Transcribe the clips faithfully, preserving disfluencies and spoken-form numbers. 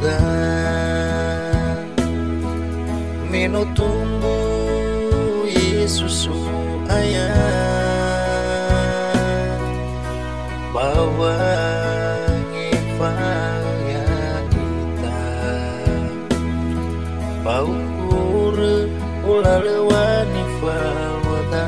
dan minu tumbuh Yesusu ayah bawa ngifaya kita bau ure ulalewani falwada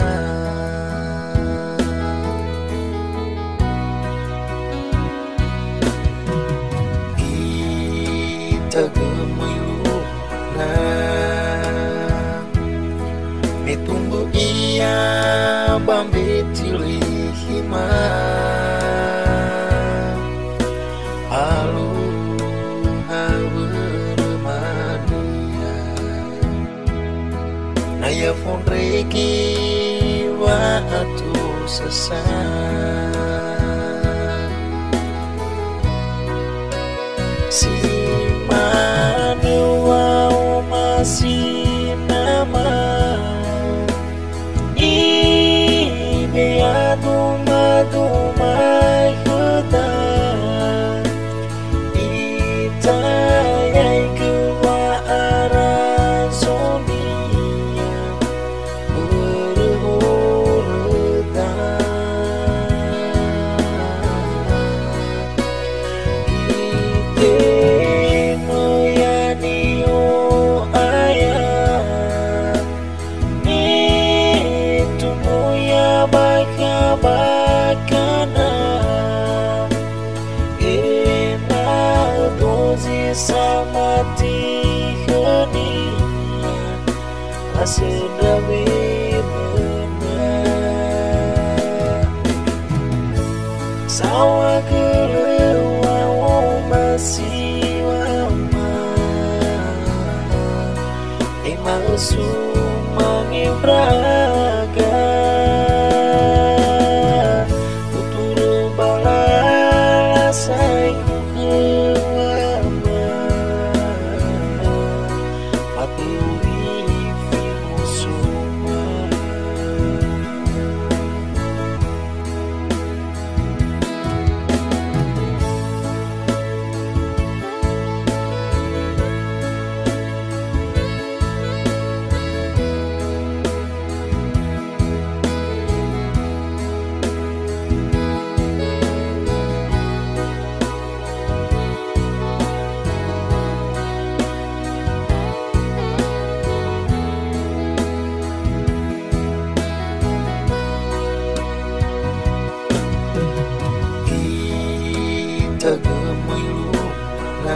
kita gemilu na mitumbu iya bambi tilihima halu habermania naya fundreki wa atu sesat si manu wau masih nama ini adu madu mai kuda itayai kewa arah zonia sama tihania asedawi benar sawa kelewau masih lama emang sumangin braga tuturu balala sayku gemilu na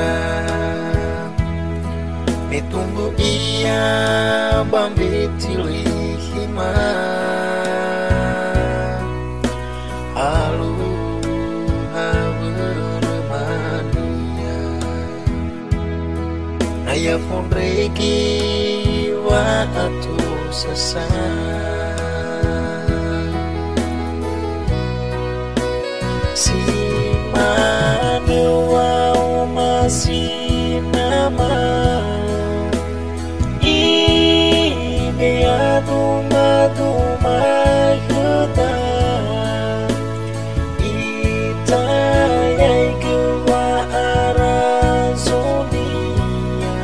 mitunggu iya bambi tilihima halu habermania naya fundreki wa atu sesat si manu wau masih nama ini adu madu mai kuda itayai kewa arah zonia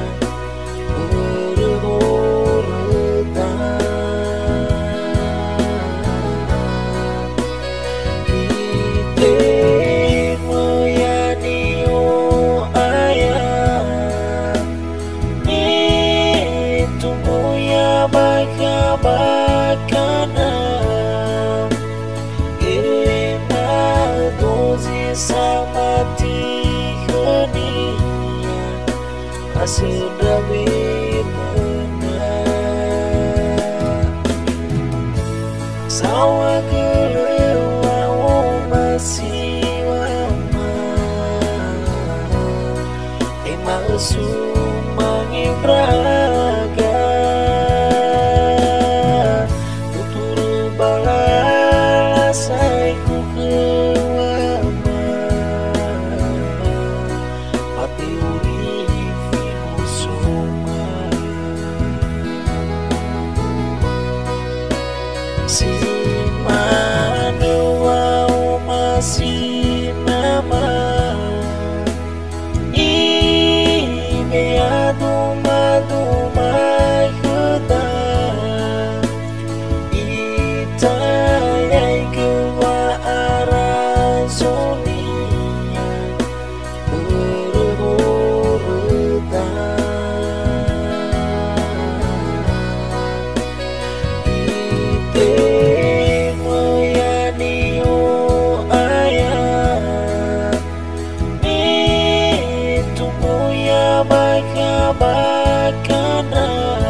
sama tihania asedawi benar sawa kelewau masih lama emang sumangin braga tuturu balala sayku si manu wau masih nama ini bakana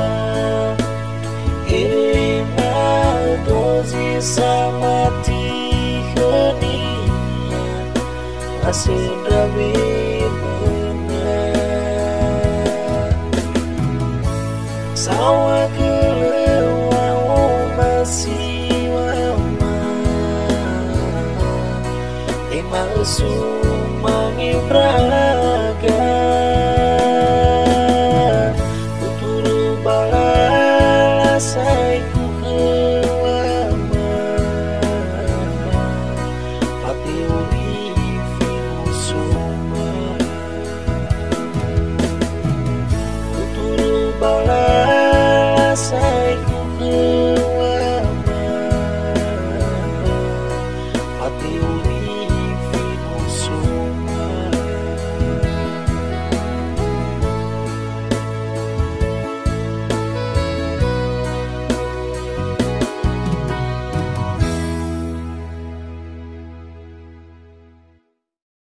Ema dozi sama tihani Asendrawi Sawa kelewa masih wama Ema sumangi pra